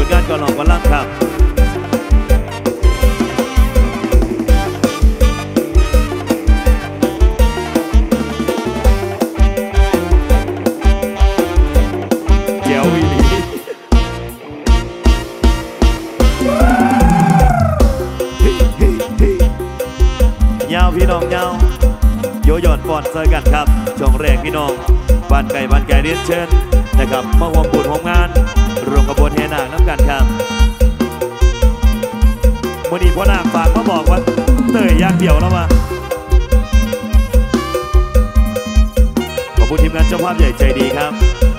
งานก่อนหลอกก่อนล่ำครับเจ้าวิลียาวพี่น้องยาวโยหย่อนปอนเจอกันครับช่วงแรกพี่น้องบ้านไก่เรียนเชิญนะครับมาร่วมบุญร่วมงานรวมกระบวนแห่นาคน้ำกันครับวันนี้พ่อนาคฝากมาบอกว่าเตยอย่างเดียวแล้วมาขอบคุณทีมงานเจ้าภาพใหญ่ใจดีครับ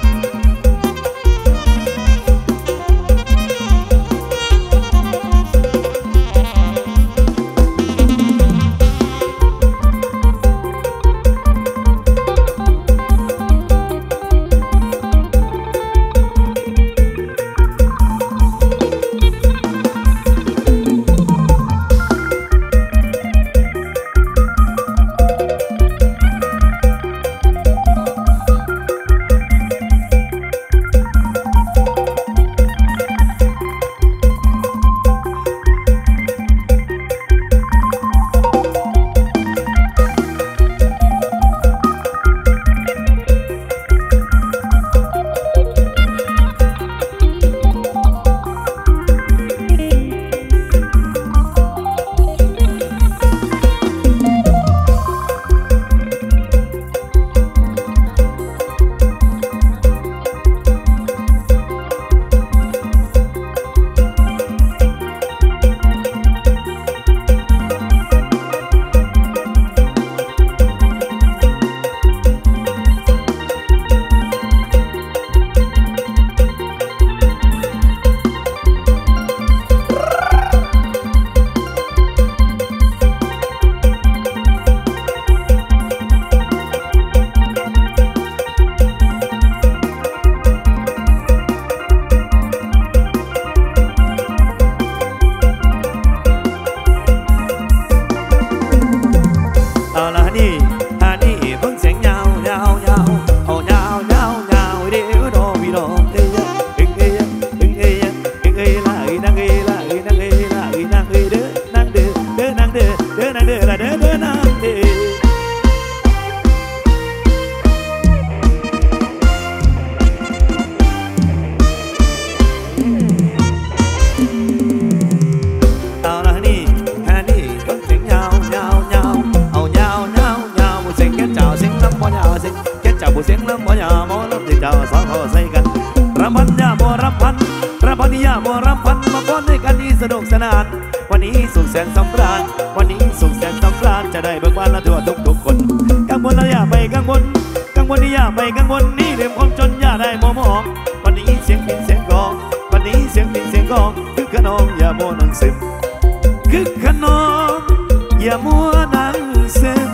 เสียงลำบ่ยาโมลำที่เจ้าสองเขาใส่กันรำพันยาโมรำพันรำพันยาโมรำพันมาป้อนด้วยกันนี้สนุกสนานวันนี้สุขแสนสำราญวันนี้สุขแสนสำราญจะได้เบิกบานและทั่วทุกคนกังวลแล้วอย่าไปกังวลนี่อย่าไปกังวลนี่เรื่องความจนอย่าได้มองวันนี้เสียงพินเสียงกองวันนี้เสียงพินเสียงกองคือขนมอย่าโมนังซึมคือขนมอย่ามัวนังซึม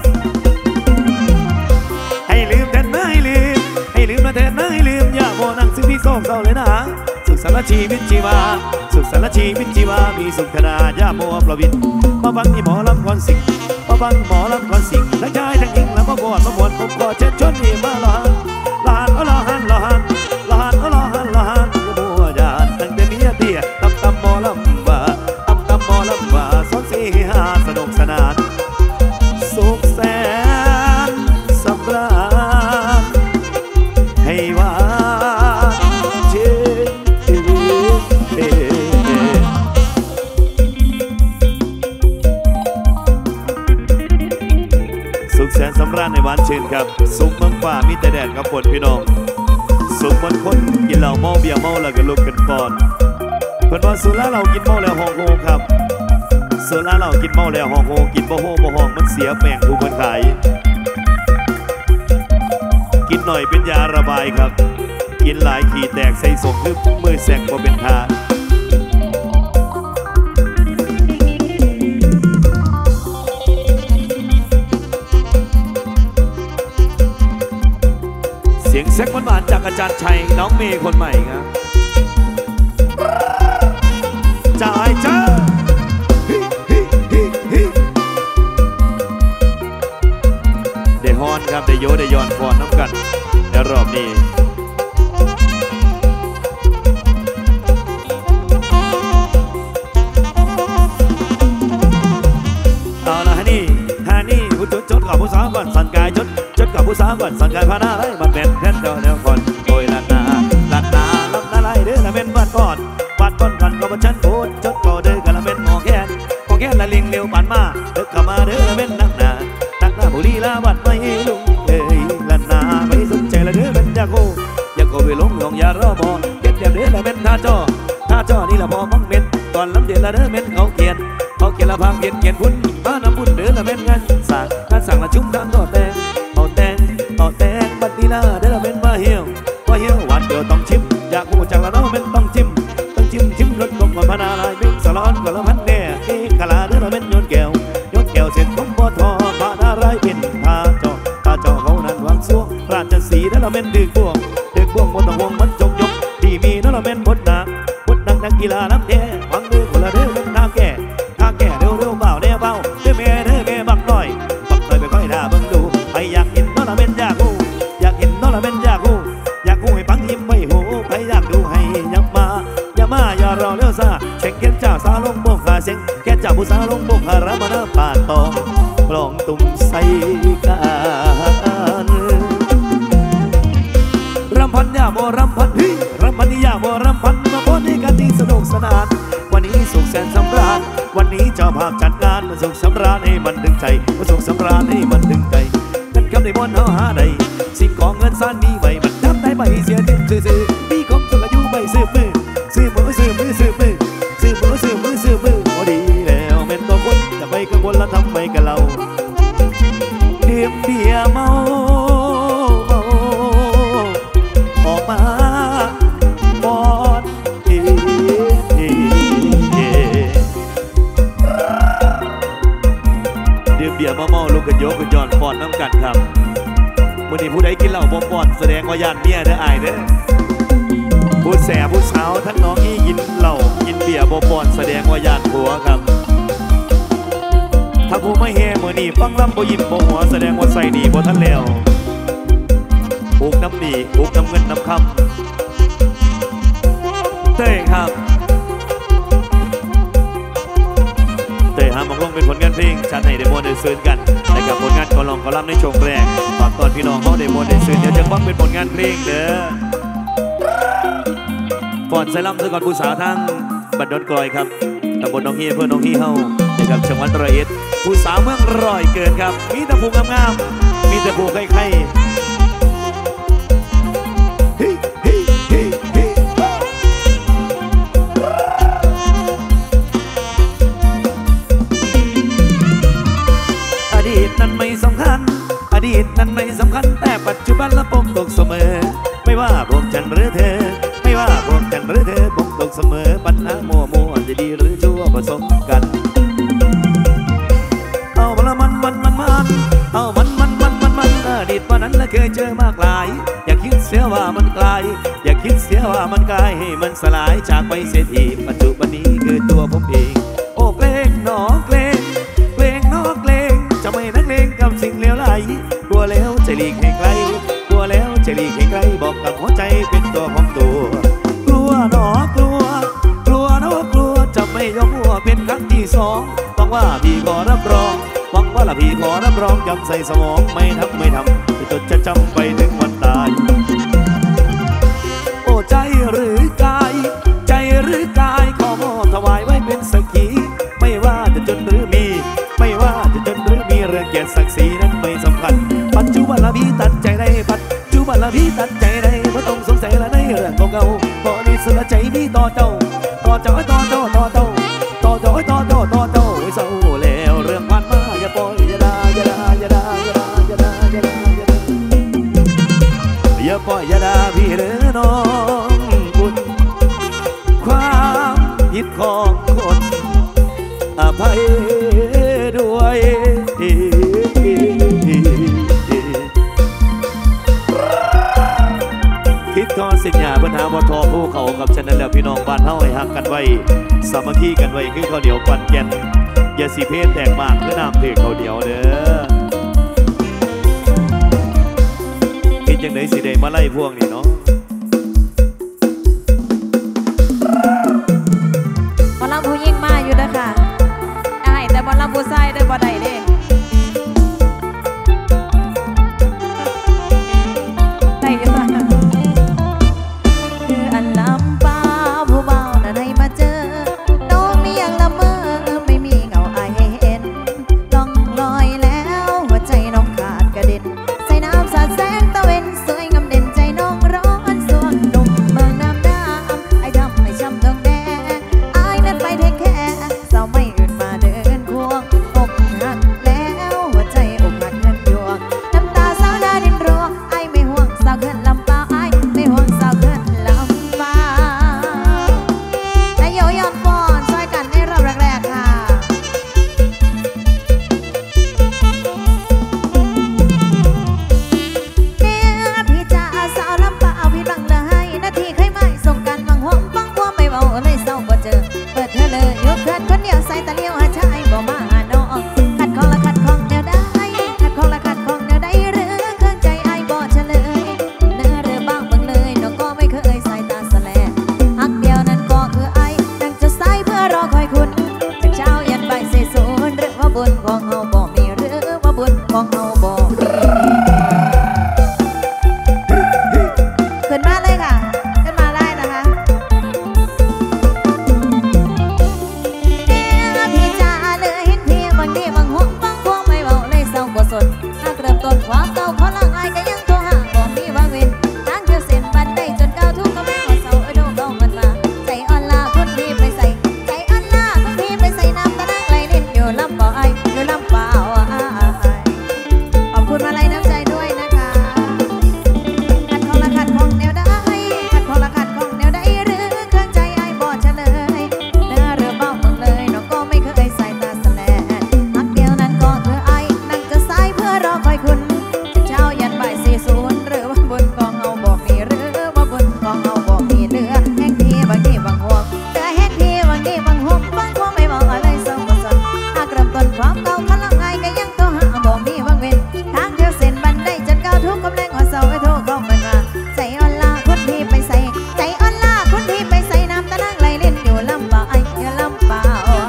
ให้ลืมแทนไม่ลืมให้ลืมมาแทนไม่ลืมอย่าโมนังซึมพี่โศกเศร้าเลยนะสุขสันต์ชีวิตชีวาสุขสันต์ชีวิตชีวามีสุขขนาดอย่าโมประวินมาฟังที่หมอลำก่อนสิมาฟังหมอลำก่อนสิทั้งชายทั้งหญิงแล้วมาบวชผมขอเชิญชวนนี่มาลานลานลานลานลานลานลานอย่ามัวหยาดตั้งแต่เมียเตี้ยตำหมอลำว่าตำหมอลำว่าสองสี่ห้าสนุกสนานสุขแสนสำราญให้ว่าเชื่อสุขแสนสำราญในวันชื่นครับสุขเมืองป่ามีแต่แดดกับฝนพี่น้องสุขมันคนกินเหล้าเมาเบียร์เมาแล้วก็ลุกกันปอนเพิ่นว่าสุราเรากินเมาแล้วห้องโฮครับสุราเรากินเมาแล้วห้องโฮกินบ่โฮบ่ห้องมันเสียแปลงผู้คนขายกินหน่อยเป็นยาระบายครับกินหลายขี่แตกใส่ส่งลึกมือแสกบ่เป็นทาเสียงแซกหวานๆจากอาจารย์ชัยน้องเมย์คนใหม่ครับจ่ายจ้าได้ฮอนครับได้โยได้ย้อนฟอนน้ำกันในรอบนี้ก่อนสังกัดพานาไรมันเป็นแค่เจ้าเดียวก่อนโอยลันนาลันนาลำนาไรเด้อละเป็นบ้านก่อนบ้านก่อนกันก็มาชั้นโพดจดก็เด้อกันละเป็นหมอแค้นละลิงเลี้ยวปันมาเด้อเข้ามาเด้อละเป็นนักหนาบุรีลาบัดไม่ลุงเอ้ยลันนาไม่สนใจละเด้อเป็นยาโกไปลงยารอบอเก็บเดียบเด้อละเป็นท่าจ้อนี่ละพอมังเม็ดตอนลำเดียละเด้อเป็นเขาเขียนละพังเขียนพุ่นบ้านน้ำพุ่นเด้อละเป็นงานสั่งละชุ่มทางต่อแตงบัดนี้ละเด้อละเป็นว่าเหี่ยวหวานเดียวต้องชิมอยากหูจังละเนาะเป็นต้องชิมรถกบกับพนาลายเป็นสลอนกับละพันแน่กะลาเด้อละเป็นโยนแก้วเสร็จผมบ่ทอพานาไรเป็นท่าจ้อเขานั้นวางซัวราชสีเด้อละเป็นดึกบ่วงบนตะวงมันจงยกที่มีเด้อละเป็นบดนักนักกีฬาน้ำแย่ฟังเด้อคนละเด้อเป็นท่าแก่เร็วเบาเด้อแม่บักหน่อยไปค่อยด่าเบิ่งดูไปอยากเห็นเด้อละเป็นอยากหูให้ฟังยิ้มไม่หูไปอยากดูให้ยับมาอย่ารอเลี้ยวซาเช็คเก็บเจ้าสาวลงโบกขาเช็คแก่เจ้าผู้สาวลงโบกขารับมาเด้อป่าตองปลองตุ่มใส่กันรำพันยาโมรำพันนี่ยาโมรำพันมาพบในกันที่สนุกสนานวันนี้สุขแสนสำราญวันนี้เจ้าภาพจัดงานมาสุขสำราญให้มันดึงใจมาสุขสำราญให้มันดึงใจกันคำในบนเฮาหาใดสิ่งของเงินซ่านมีไว้มันทำได้ใบเสียดิ้นซื่อปีคมสุขอายุใบซื้อมือโอ้ดีแล้วเป็นตัวคนจะไปกังวลแล้วทำไปกับเราเดียมเบียเมาออกมาบอนเดียมเบียเมาลูกกันโยกกันย้อนฟอนน้ำกันครับมื่อนี้ผู้ใดกินเหล้าบ่ปอดแสดงว่าย่านเมียเด้ออายเด้อผู้แสบผู้สาวทั้งน้องนี่กินเหล้ากินเบียร์บ่ปอดแสดงว่าย่านผัวครับถ้าผู้ไม่เฮมื่อนี้ฟังลำบ่ยิ้มบ่หัวแสดงว่าใส่ดีบ่ทันแล้วอุกน้ำดีอุกน้ำเงินน้ำคำเต้ครับเต้ฮามักลงเป็นผลงานเพลงชัดให้ได้มวลได้ซื้อกันและกับผลงานกอลองกอลัมในช่วงแรกฝากตอนพี่น้องเขาได้มวลได้ซื้อเดี๋ยวจะฟังเป็นผลงานเพลงเด้อฟอนไซลัมซะก่อนผู้สาวทั้งบัดดอนกลอยครับตำบลน้องฮีเพื่อนน้องฮีเฮานะครับจังหวัดร้อยเอ็ดผู้สาวเมืองร้อยเกินครับมีแต่ผู้งามๆมีแต่ผู้ใครอดีตนั้นไม่สำคัญแต่ปัจจุบันละปมตกเสมอไม่ว่าพวกฉันหรือเธอปมตกเสมอปัญหามัวจะดีหรือชั่วผสมกันเอาละมันเอามันอดีตวันนั้นละเคยเจอมากลายอย่าคิดเสียว่ามันไกลอย่าคิดเสียว่ามันไกลให้มันสลายจากไปเสียทีปัจจุบันนี้คือตัวผมเองโอ้เกรงหนอเกรงจะไม่นักเลงกับสิ่งเลวไหลกลัวแล้วจะหลีกให้ไกลบอกกับหัวใจเป็นตัวของตัวกลัวจะไม่ยอมหัวเป็นครั้งที่สองหวังว่าพี่ขอรับรองจำใส่สมองไม่ทำจะจดจะจำไปถึงวันตายโอ้ใจหรือกายขอมอบถวายไว้เป็นสักขีไม่ว่าจะจนหรือมีเรื่องเกียรติศักดิ์ศรีนั้นไม่สำคัญปัจจุบันละพี่ตัดใจได้ไม่ต้องสงสัยละในเรื่องเก่าๆพอนี้สุดใจพี่ต่อเจ้าไว้เศร้าแล้วเรื่องผ่านมาอย่าปล่อยอย่าด่าพี่เด้อน้องคุณความผิดของคนอภัยด้วยคิดทอสิญญาปัญหาบ่ทอผู้เขากับฉันนั่นแหละพี่น้องบ้านเฮาให้ฮักกันไว้สามัคคีกันไว้คือข้าวเหนียวปั่นแก่นอย่าสิเพศแตกมากคือน้ำเถือกข้าวเหนียวเด้อคิดจังไดสิได้มาไล่พวกนี่เนาะหมอลำผู้ยิ่งมาอยู่นะค่ะได้แต่หมอลำผู้ชายได้บ่ได้เด้เลยเศร้าบ่เจอเปิดเธอเลยยกเพื่อนคนเดียวใส่ตาเลี้ยวหาชายบ่มาหาน้องขัดของละขัดของเดียวได้ขัดของละขัดของเดียวได้หรือเครื่องใจไอ้บ่เฉลยเนื้อเรือบ้างเบิ่งเลยน้องก็ไม่เคยใส่ตาแสลหักเดียวนั้นก็คือไอ้นั่งจะใส่เพื่อรอคอยคุณจากเช้ายันบ่ายเสยสูนหรือว่าบุญของเฮาบ่มีหรือว่าบุญของเฮาบ่มีขึ้นมาเลยค่ะขึ้นมาได้นะคะพี่จ๋าเลยเห็นพี่บางทีบางห่วงบางพวงไม่เบาเลยเศร้ากว่าสดหากเริ่มต้นความเก่าขอลางอายก็ยังโทรหาบ่มีวางเว้นทางเธอเส้นบันไดจนก้าวทุกก็แม่ว่าเศร้าโดนเก่ามันมาใจอ่อนลาคุณพี่ไปใส่ใจอ่อนลาคุณพี่ไปใส่น้ำตาลังไหลเล่นอยู่ลำเปล่าไออยู่ลำเปล่าขอบคุณมาลัยน้ำใจด้วยนะคะขัดของละขัดของแนวได้ขัดของละขัดของแนวได้หรือเครื่องใจไอ้บ่เฉลยเนื้อเรือเบ้าเมืองเลยน้องก็ไม่เคยใส่ตาแสลหักเดียวนั้นก็คือไอ้นั่งจะสายเพื่อรอคอยคุณจะเช้ายันบ่าย40หรือว่าบุญของเฮาบ่มีหรือว่าบุญของเฮาบ่มีเหลือแห่งที่บางที่บางห่วงแต่แห่งที่บางที่บางห่วงบางห่วงไม่มองอะไรเศร้าบ่สนหากเริ่มต้นความเก่าพลังไอ้ก็ยังต้องหาบ่มีวางเว้นทางเดียวเส้นบันไดจนก้าวทุกกำลังหัวเสาไอ้โทษก็มันมาใจอ่อนลาคุณพี่ไปใส่ใจอ่อนลาคุณพี่ไปใส่น้ำตาลังไหลเล่นอยู่ลำเปล่าไอ้อยู่ลำเปล่า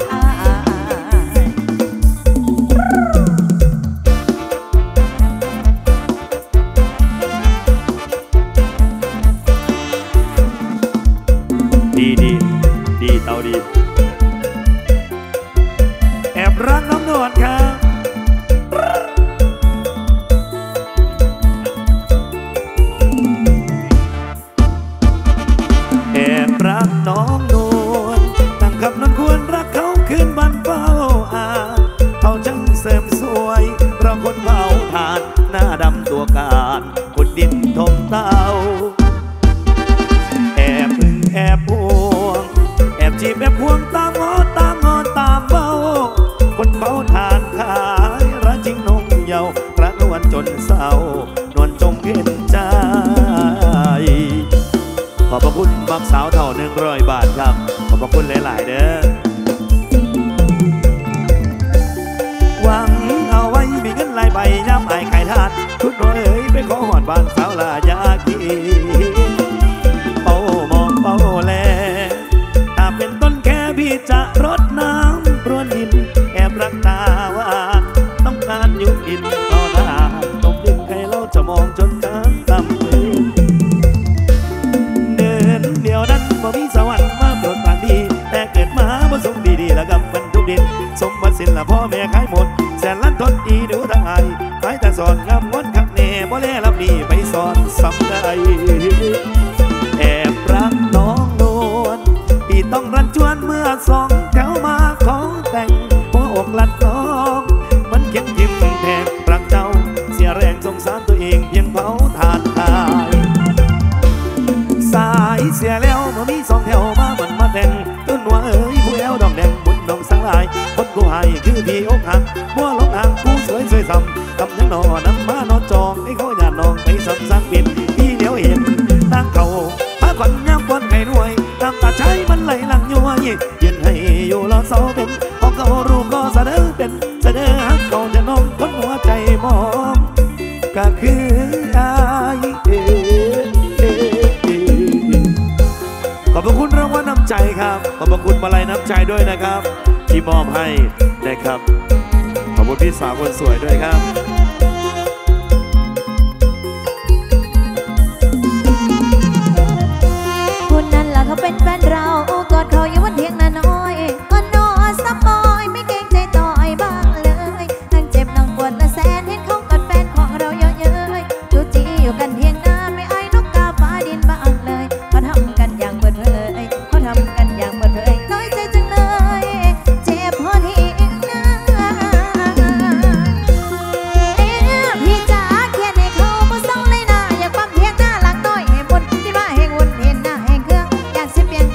ดีดีดีเตาดีแอบรักน้องนวลครับแอบรักน้องนวลตั้งคำนั้นควรรักเขาคืนบันเฝ้าอาเขาจังเสริมสวยเพราะคนเฝ้าทานหน้าดำตัวการขุดดินถมเต้าแอบพึ่งแอบพวงแอบจีบแอบพวงตามงอตามงอตามเบาคนเฝ้าทานขายรักจริงนงเยารักนวลจนเศร้านวลจงเห็นใจขอบพระคุณบักสาวเท่า100 บาทครับขอบพระคุณหลายๆเด้อหวังเอาไว้มีเงินหลายใบย้ำไอ้ไข่ทานทุดน้อยเอ๋ยไปขอหอดบ้านสาวลายากีเป้ามองเป้าแลถ้าเป็นต้นแค่พี่จะรดน้ำพรวนดินแอบรักตาว่าต้องการอยู่ดินต่อหน้าตกดินใครเราจะมองจนกลางต่ำเดินเดียวนั้นบ่มีสวรรค์มาโปรดปรานดีแต่เกิดมาบ่สมดีๆแล้วกับมันทุกดินสมบัติสินละพ่อแม่ขายหมดแสนล้านทนดีดูทางไอขายแต่สอนงามงดขักเน่บ่แลรับดีไปสอนซ้ำได้แอบรักน้องนวลพี่ต้องรันจวนเมื่อสองแถวมาขอแต่งหัวอกลัดน้องมันเข็มทิมแทงรักเจ้าเสียแรงสงสารตัวเองเพียงเผาทานทายสายเสียแล้วเมื่อมีสองแถวมามันมาแต่งต้นว่าเอ๋ยผู้แอวดอกแดงบุญดองสังลายคนกูให้คือพี่อกหักบัวลงอ่างกูสวยสวยซ้ำกำยังนอนำมานอนจองให้เขาหยาดนองไปซ้ำซักปิดพี่เดียวเห็นตั้งเขาพาขวัญย้ำควันไข่รวยน้ำตาใช้มันไหลหลังยัวยืนให้อยู่รอเสาเป็นพอเขารู้ก็เสนอเป็นเสนอหักเขาจะน้องคนหัวใจมองก็คืออายขอบพระคุณรางวัลน้ำใจครับขอบพระคุณมาลัยน้ำใจด้วยนะครับที่มอบให้นะครับขอบคุณพี่สาวคนสวยด้วยครับคุณนั่นล่ะเขาเป็นแฟนเรากอดเขาอยู่บนเตียงน่ะน้อยก็นอนซับบอยไม่เกรงใจต่อไอ้บ้างเลยทั้งเจ็บทั้งปวดและแสนเห็นเขากอดแฟนของเราเยอะเย้ยจูจีอยู่กันเพียงหน้าไม่ไอ้นกกาฟ้าดินบ้างเลยเขาทำกันอย่างเปิดเผยเขาทำกันอย่างเปิดเผยน้อยใจจังเลยเจ็บพอทีนะพี่จ๋าเขียนให้เขาบ่ส่งเลยนะอยากปั๊มเพียงหน้าหลังน้อยให้บุญที่มาให้วุ่นเห็นหน้าให้เครื่องอยากสิเปลี่ยน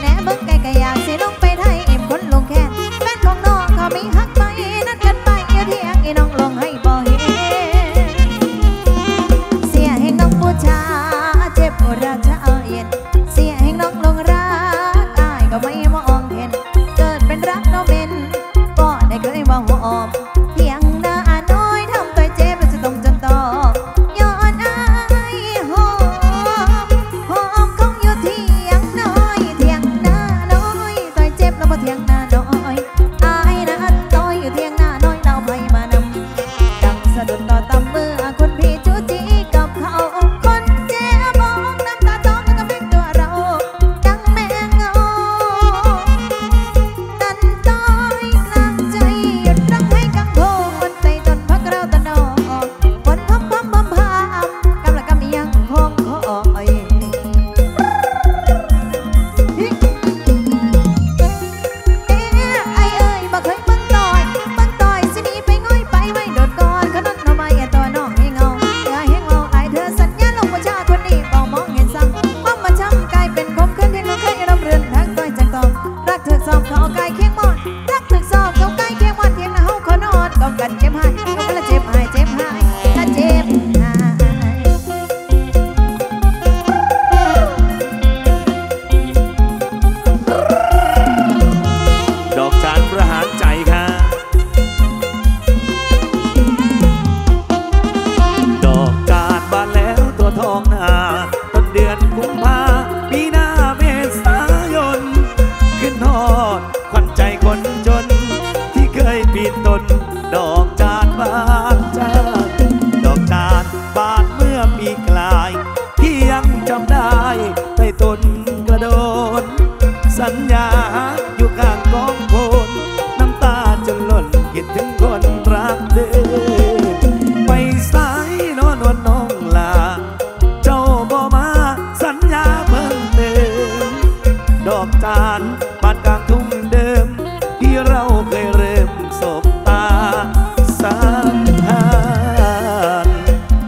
ลีนต้นดอกจานบานจานดอกจานบานเมื่อปีกลายที่ยังจำได้ใต้ต้นกระโดนสัญญาอยู่ข้างกองโพนน้ำตาจะหล่นคิดถึงคนรักเดิมไปสายนอนวันน้องลาเจ้าบ่มาสัญญาเพิ่มเติมดอกจานบานกลางทุ่งเดิมที่เราเคยเริ่มสบตาสัมพันธ์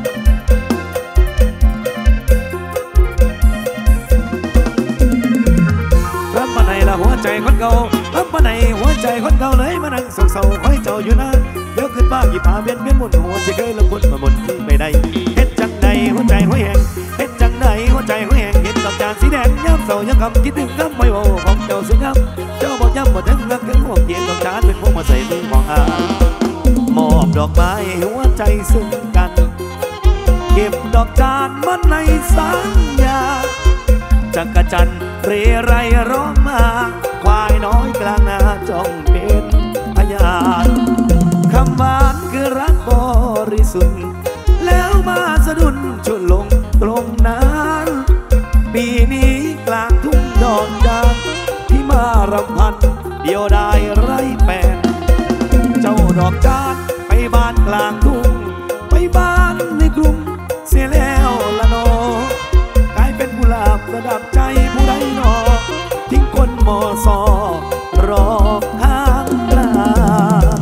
รับมาในละหัวใจคนเก่ารับมาในหัวใจคนเก่าเลยมานั่งเศร้าๆคอยเจ้าอยู่นะเดี๋ยวขึ้นบ้านกี่พาเวียนหมุนหัวจะเคยละมุนมาหมดที่ไม่ได้เฮ็ดจังใดหัวใจหัวแหงเฮ็ดจังใดหัวใจหัวแหงเห็นดอกจานสีแดงย้ำเศร้าย้ำคำคิดถึงคำไม่โอ้ของเจ้าสุดย้ำเจ้าบอกย้ำบ่ถึงรักถึงห่วงเย็นดอกจานเป็นพวกมาใส่มือมองมอบดอกไม้หัวใจซึ่งกันเก็บดอกจานมันในสัญญาจักรจันทร์เรไรร้องมาควายน้อยกลางนาจ้องเป็นพยานคำหวานคือรักบริสุทธิ์แล้วมาสะดุดชุดลงตรงนั้นปีนี้กลางทุ่งดอกจานที่มารำพันเดียวได้ไร้แปลนเจ้าดอกจานไปบ้านกลางทุ่งไปบ้านในกรุงเสียแล้วละนอกลายเป็นกุหลาบประดับใจผู้ใดหนอทิ้งคนมอซอรอข้างกลาง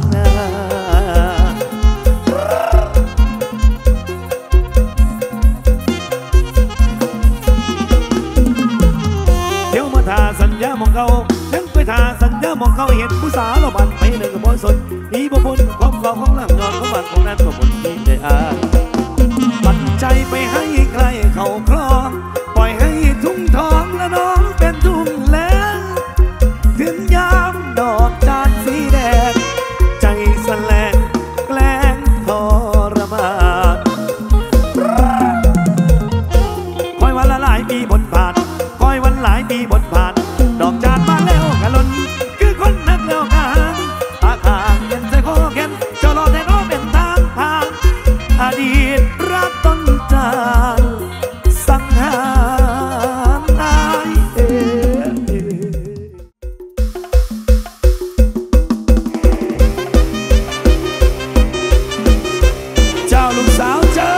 เดี๋ยวมาทาสัญญามองเขายังไปทาสัญญามองเขาเห็นผู้สาวเราบันไปหนึ่งกับบอยสนนี่บ่พ้นความเก่าของหลังนอนของบันของนั้นก็หมดที่ได้ปันใจไปให้ใครเขาครองปล่อยให้ทุ่งทองและน้องเป็นทุ่งแล้วถึงยามดอกจานสีแดงใจแสลงแกล้งทรมานคอยวันละหลายปีบนผ่านคอยวันหลายปีบนผ่านดอกจานมาแล้วกะล้นคือคนนักแล้วกันปากห่างยันใจคอแขนเจ้ารอแต่น้องเป็นทางผ่านอดีตรักต้นจานสังหารนายเจ้าลูกสาวเจ้า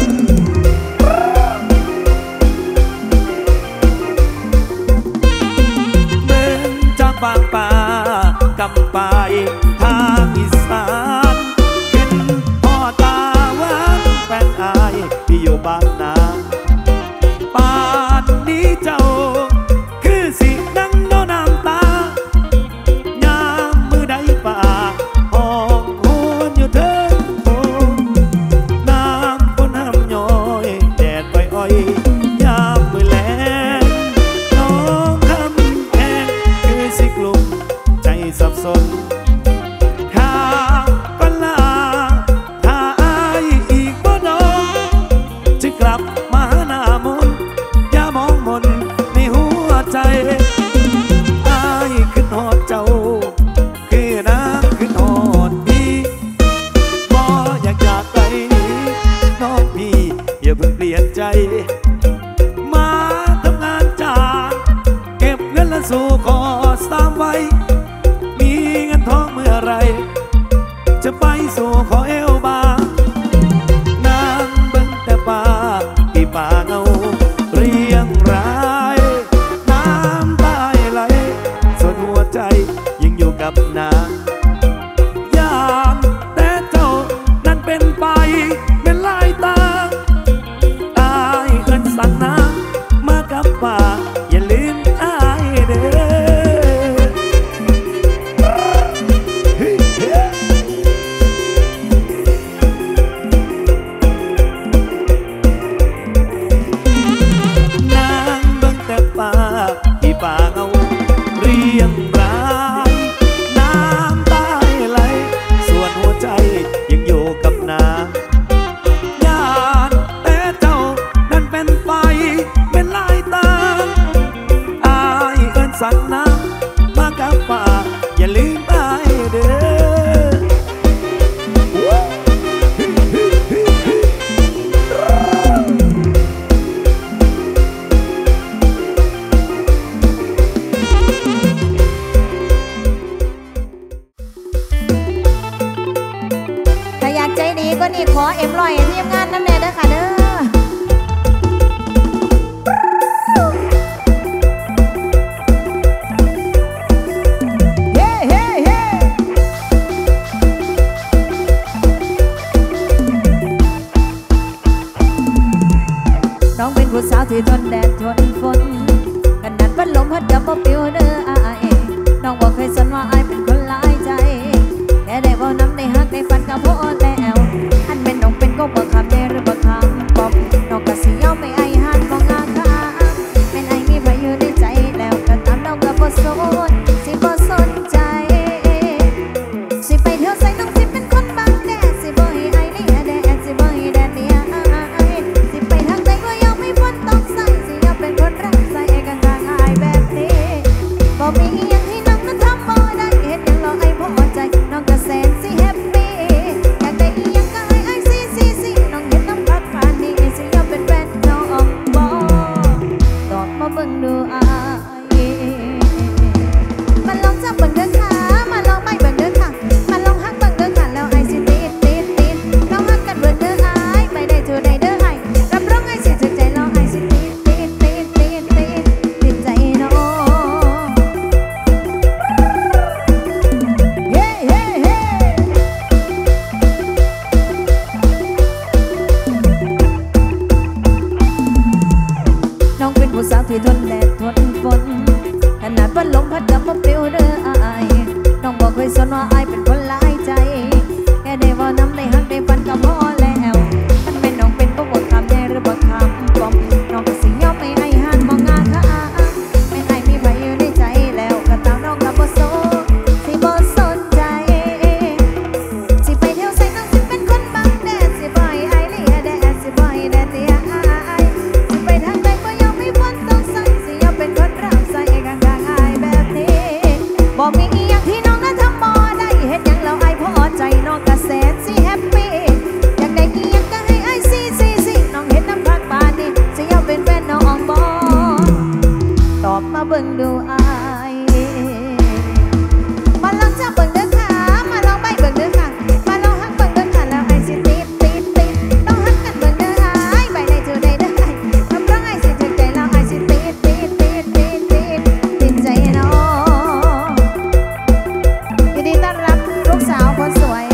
เดินจากบางป่ากำไปทางอีสานเห็นพ่อตาหวานแฟนอายที่อยู่บ้านนาป่านนี้เจ้าคือสิดังโนน้ำตายามมือใดป่าห้องโหนอยู่เถิงโอ้น้ำฝนห้ำย้อยแดดอ้อยยามมือแลงน้องคำแพงคือสิกลุ่มใจสับสนถ้าปัญหาถ้าอายอีกบ่น้องจะกลับมาหน้ามนอย่ามองมนในหัวใจอายขึ้นหอดเจ้าคือน้ำขึ้นหอดพี่บ่อยากจากไปน้องพี่อย่าเพิ่งเปลี่ยนใจมาทำงานจากเก็บเงินและสู่ขอสามไว้มีเงินทองเมื่อไรจะไปสู่ขอเอวบางนางเบิ่งแต่ป่าที่ป่าเงาเรียงรายน้ำตาไหลส่วนหัวใจยังอยู่กับนางยามแต่เจ้านั้นเป็นไปเป็นลายตาอายเอิ้นสั่งนางมากับป่าอย่าลืมอายเด้อนางเบิ่งแต่ป่าที่ป่าเงาเรียงรายน้ำตาวันนี้ขอเอ็มลอยทีมงานน้ำแน่เด้อค่ะเด้อน้องเป็นผู้สาวที่ทนแดดทนฝนขนาดพัดลมพัดกับบ่ปิวเด้ออายน้องบอกเคยสนว่าอายเป็นคนหลายใจแค่ได้เว้าน้ำได้ฮักได้ฟันกับพ่อแล้วอันเป็นน้องเป็นก็บ่คำแย่หรือบ่คำปอบน้องก็สิยอมไม่อายหันบ่งาค่ะเป็นอายมีไผอยู่ในใจแล้วก็ตามน้องก็บ่สนสิบ่สนใจสิไปเที่ยวใส่น้องสิเป็นคนบางแดดสิบ่ให้อายเลียแดดสิบ่ให้แดดเลียสิไปทางใดก็ยอมไม่พ้นต้องใส่สิยอมเป็นคนรักใส่กันทางอายแบบนี้บ่มีหยังให้น้องนั้นทำบ่ได้เฮ็ดหยังเราอายพอใจน้องก็แสนสิแฮปปี้อยากได้อีหยังก็ให้อายสิน้องเห็นน้ำพักผ่านนี่สิยอมเป็นแฟนน้องบ่ตอบมาเบิ่งดูอายมันลองจับเบิ่งเด้อค่ะมาลองไปเบิ่งเด้อค่ะมาลองฮักเบิ่งเด้อค่ะแล้วอายสิติดลองฮักกันเบิ่งเด้ออายไปได้เท่าใดเด้ออายรับรองอายสิถึงใจแล้วอายสิติดใจน้องเฮ้น้องเป็นผู้สาวที่ทนแดดทนฝนขนาดพัดลมพัดกับบ่ปลิวเด้ออายน้องบอกเคยสนว่าอายเป็นคนหลายใจแค่ได้เว้าน้ำได้ฮักได้ฟันก็พอแล้วมันแม่นน้องเป็นก็บ่คำแย่หรือบ่คำปอมน้องก็สิยอมไม่อายหันมองงาค่ะแม่นอายมีไผอยู่ในใจแล้วก็ตามน้องก็บ่สิบ่สนใจสิไปเที่ยวใส่น้องสิเป็นคนบางแดดสิบ่ให้อายเลียแดดสิบ่ให้แดดเลียสิไปทางใดก็ยอมไม่พ้นต้องใส่สิยอมเป็นคนรักใส่กันทางอายแบบนี้บ่มีอีหยังที่น้องนั้นทำบ่ได้เฮ็ดหยังแล้วอายพอใจน้องก็แสนสิแฮปปี้อยากได้อีหยังก็ให้อายสิน้องเห็นน้ำพักปานนี้สิยอมเป็นแฟนน้องบ่ตอบมาเบิ่งดูอายมาลองจับเบิ่งเด้อค่ะมาลองไปเบิ่งเด้อค่ะมาลองฮักเบิ่งเด้อค่ะแล้วอายสิติดต้องฮักกันเบิ่งเด้ออายไปได้เท่าใดเด้ออายรับรองอายสิถึงใจแล้วอายสิติดใจน้องยินดีต้อนรับลูกสาวคนสวย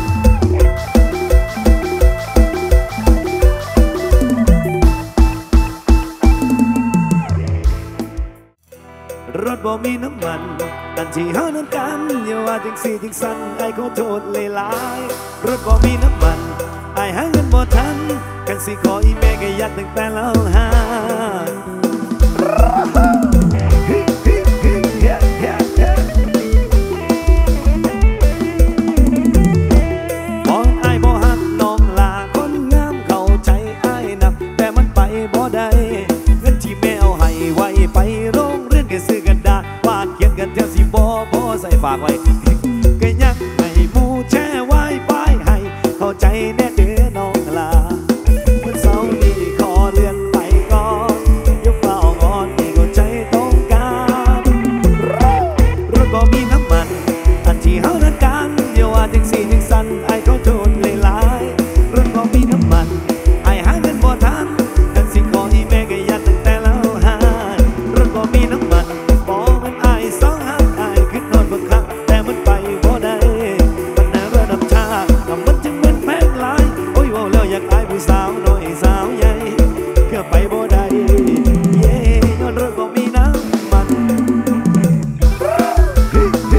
รถบ่มีน้ำมันดันที่เฮานั้นกันอย่าว่าจังสี่จังสันไอ้ขอโทษหลายๆรถบ่มีน้ำมันไอ้หาเงินบ่ทันกันสิขออีแม่ก็ยัดตั้งแต่เราหามองไอ้บ่ฮักน้องลาคนงามเข้าใจไอ้นักแต่มันไปบ่ได้เงินที่แม่เอาให้ไว้ไปโรงเรียนก็ซื้อกันดาษวาดเขียนกันเท่าสิบ่ใส่ฝากไว้ก็ยังให้หมู่แช่ไว้ป้ายให้เข้าใจแน่เด้อน้องลาวันเสาร์นี้ขอเลื่อนไปก่อนยกเฝ้างอนให้เข้าใจต้องการรถบ่มีน้ำมันอันที่เฮานั้นกันอย่าว่าจังสี่จังสันไอ้ขอโทษหลายๆรถบ่มีน้ำมันไอ้หาเงินบ่ทันกันสิขออีแม่ก็ยัดตั้งแต่เราหารถบ่มีน้ำมันบ่แม่นไอ้สองหักไอ้ขึ้นนอนบนครั้งแต่มันไปบ่ได้มันน่าเรือน้ำชากับมันจึงเป็นแพงหลายโอ้ยว่าแล้วอยากอายผู้สาวน้อยสาวใหญ่ก็ไปบ่ได้เย้นอนรถบ่มีน้ำมัน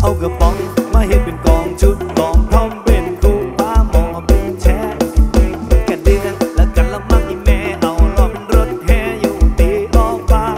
เอากระป๋องมาเฮ็ดเป็นกองชุดกองทอมเป็นคู่ป้าหมอเป็นแช่กันเดือนแล้วกันละมักอีแม่เอาล้อเป็นรถแห่อยู่ตีออกฟ้า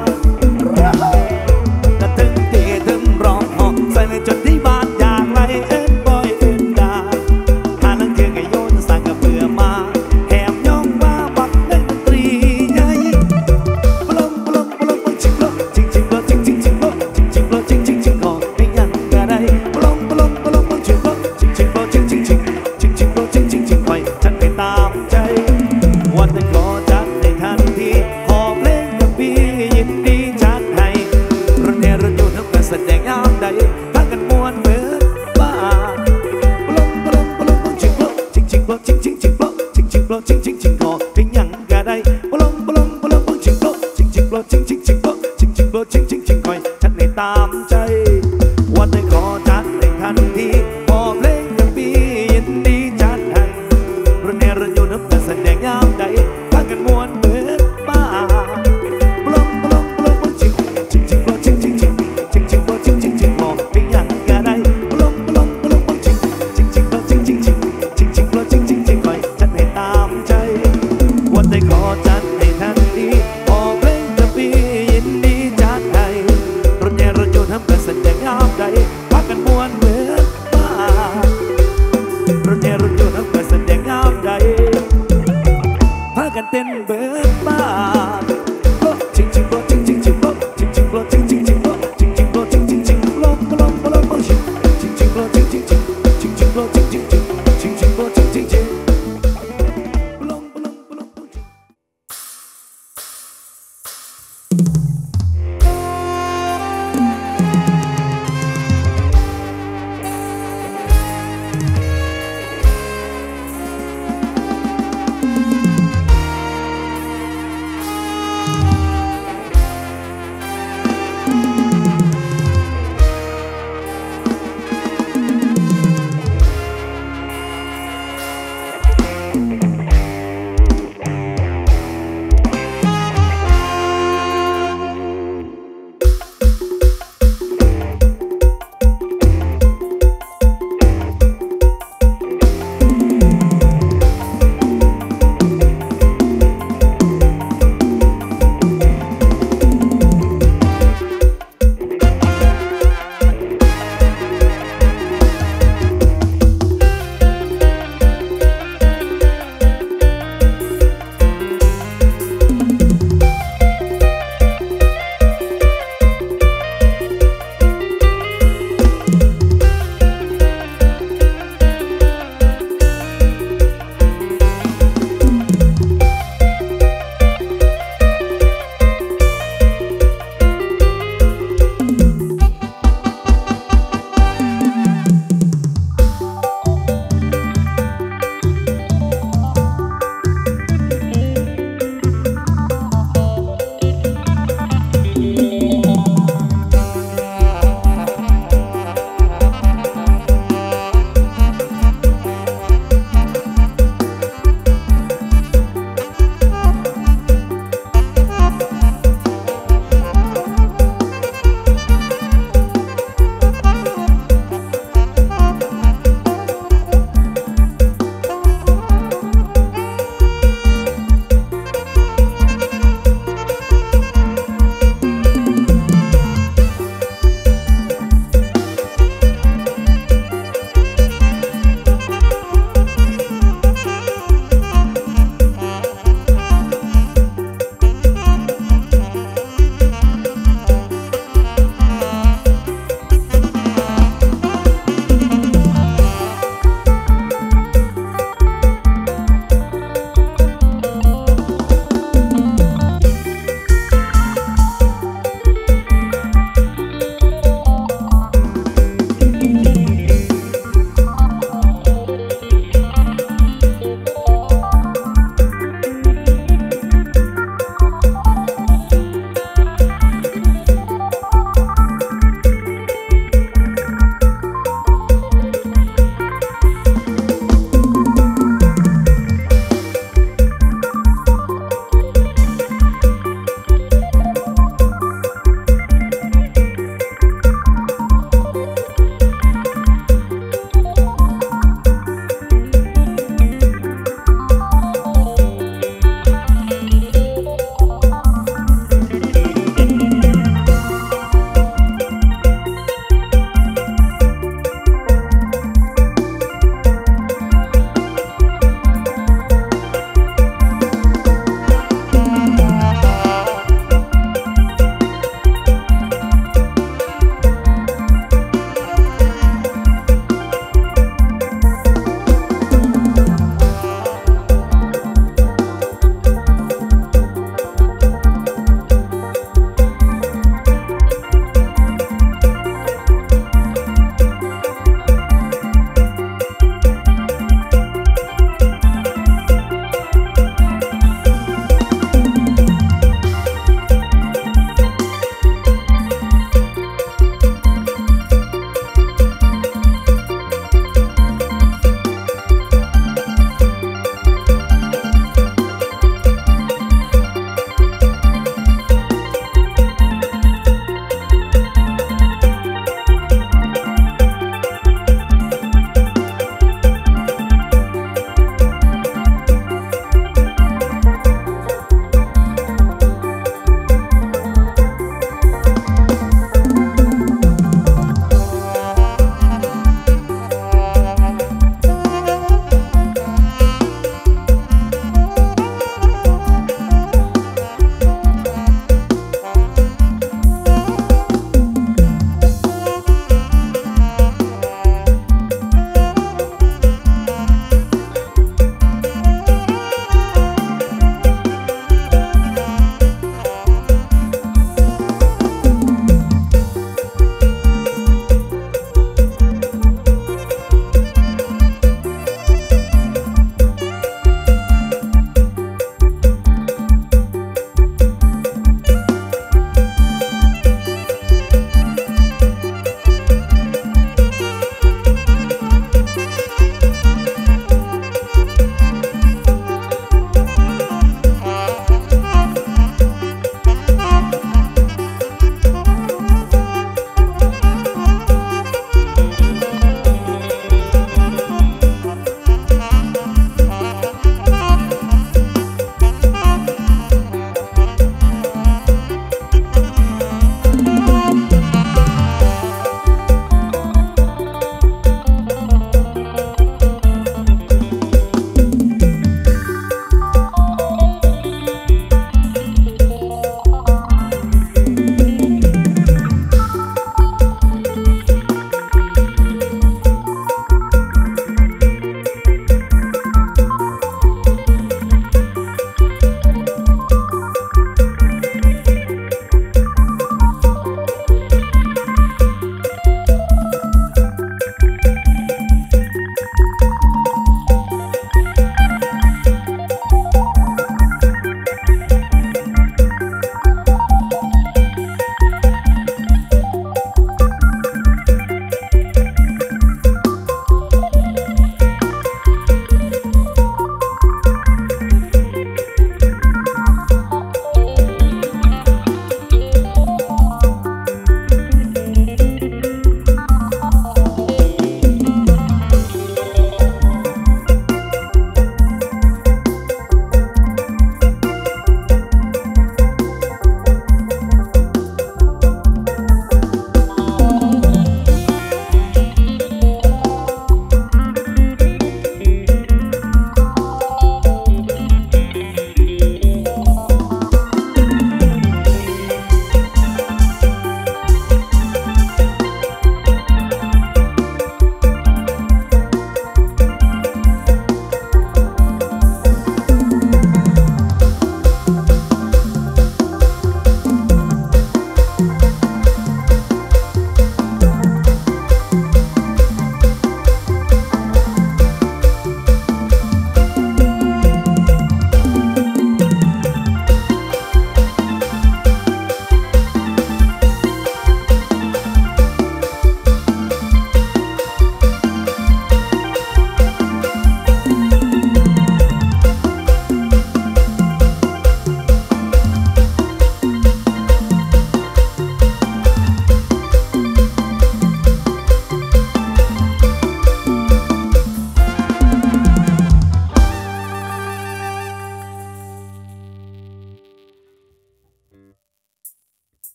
แล้วถึงตีถึงร้องหอกใส่เลยจนที่บ้านอยากไล่เอ็นบอยเอ็นดาหาลังเทือไงโยนสั่งกับเบื่อมาแถมย่องมาบักเล่นดนตรีใหญ่ปลงปลงปลงปลงชิงโลชิงชิงโลชิงชิงชิงโลชิงชิงโลชิงชิงชิงโลไม่ยังก็ได้ปลงปลงปลงปลงชิงโลชิงชิงโลชิงชิงชิงชิงชิงโลชิงชิงชิงคอยฉันไปตามใจวันนั้นขอจัดในทันทีขอเพลงกับพี่ยินดีจัดให้รถแห่รถยนต์ทำการแสดงยามใดพากันม่วนเหมือนบ้าปลงปลงปลงปลงชิงโลชิงชิงโลชิงชิงชิงโลชิงชิงโลชิงชิงชิงคอไม่ยังก็ได้ปลงปลงปลงปลงชิงโลชิงชิงโลชิงชิงชิงโลชิงชิงโลชิงชิงชิงคอยฉันให้ตามใจวันนั้นขอจัดในทันทีขอเพลงกับพี่ยินดีจัดให้รถแห่รถยนต์ทำการแสดงยามใดพากันม่วนเหมือนบ้าปลงปลงปลงปลงชิงชิงชิงโลชิงชิงชิงชิงชิงโลชิงชิงชิงคอไม่ยังก็ได้ปลงปลงปลงปลงชิงชิงชิงโลชิงชิงชิงชิงชิงโลชิงชิงชิงคอยฉันให้ตามใจวันนั้นขอจัดในทันทีขอเพลงกับพี่ยินดีจัดให้รถแห่รถยนต์ทำการแสดงยามใดพากันม่วนเหมือนบ้ารถแห่รถยนต์ทำการแสดงยามใดพากันเต้นเบิดบ้าโลชิงชิงโลชิงชิงชิงโลชิงชิงโลชิงชิงชิงโลชิงชิงโลชิงชิงชิงโลโลโลโลชิงชิงชิงโลชิงชิงชิงชิงชิงโลชิงชิงชิงชิงชิงโลชิงชิงชิงปลงปลงปลงปลงชิง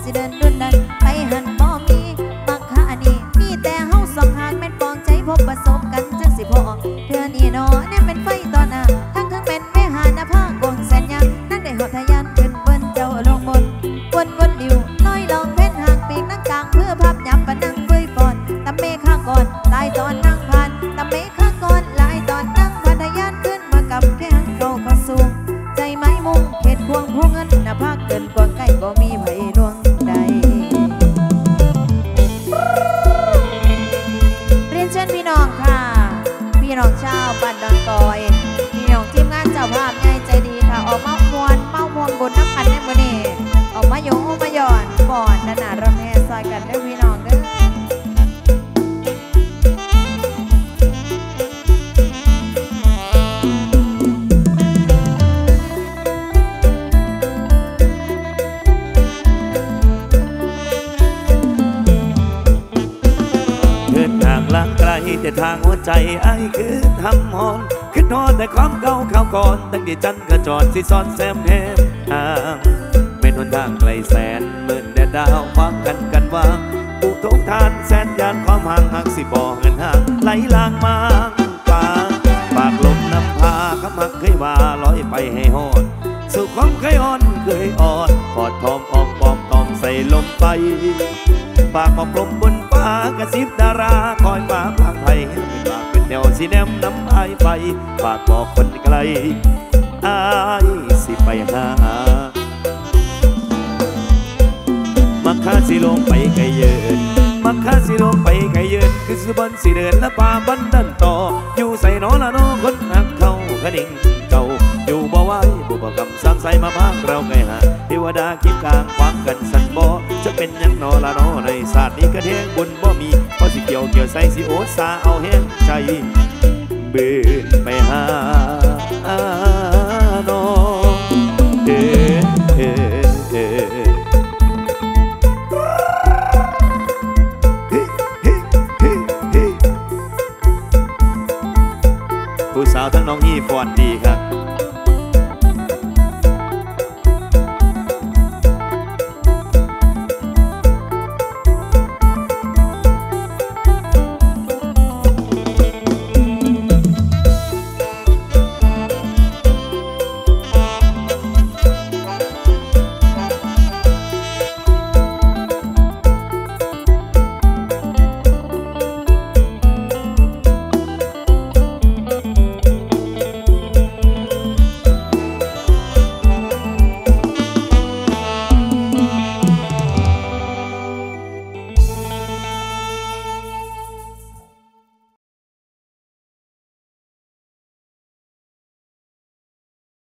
สิเดินรุ่นนั้นไปหันบ่มีมักหานี่มีแต่เฮาสองหางแม่นปองใจพบประสบกันจังสิพอเพื่อนี่นอแน่เป็นไฟตอนหน้าทั้งเป็นแม่หาหน้าผ้ากวงแสนยังนั่งได้หดทะยานขึ้นเบิ้นเจ้าลงบนวนดิวลอยลองเพ่นหางปีกนั่งกลางเพื่อพับยับปะนั่งเฟยฟอนตำเมฆาก่อนลายตอนนั่งผ่านตำเมฆาก่อนลายตอนนั่งผ่านทะยานขึ้นมากับแค่หังเข้ามาสูงใจไม้มุงเขตควงพวงเงินหน้าภาคเกินกว่าใกล้บ่มีไผดวงใดเรียนเชิญพี่น้องค่ะพี่น้องชาวบ้านดอนกอยพี่น้องทีมงานเจ้าภาพใหญ่ใจดีค่ะออกมามวนบุญน้ำพันในมื้อนี้ออกมาโยงมาหย่อนก่อนหน้ารำแห่ซอยกันเด้อพี่น้องเด้อลางไกลแต่ทางหัวใจไอ้คือทำหอนขึ้นนอนแต่ความเก่าข้าวก่อนตั้งแต่จันกระจรสิซ้อนแซมแนมห่างเป็นหนทางไกลแสนหมื่นแดดดาวฟังกันว่าปุถุทานแสนยานความห่างหักสิบ่เงินห่างไหลลางมาปากลมนำพาขมักเคยว่าลอยไปให้หอดสู่ความเคยอ่อนเคยอ่อนกอดทอมออกปอมตอมใส่ลมไปปากบอกลมบนฟ้ากระซิบดาราคอยมาพางไทยเป็นปากเป็นแนวสีแนมน้ำอายไปปากบอกคนไกลอายสิไปหามักคาสิลงไปไกลเยินมักคาสิลงไปไกลเยินคือสุบันสิเดินและป่าบันดันต่ออยู่ใส่นอละนอคนหักเขากระดิ่งเก่าอยู่บ่ไหวบุปกรรมสร้างใส่มาพางเราไงหาเทวดาคิดกลางขวางกันสันบ่จะเป็นยังนอละนอในศาสตร์นี้กระเทงบุญบ่มีพอสิเกี่ยวใส่สิโอสาเอาแห้งใจเบื่อไปหาน้องผู้สาวทั้งน้องฮีฟอนดี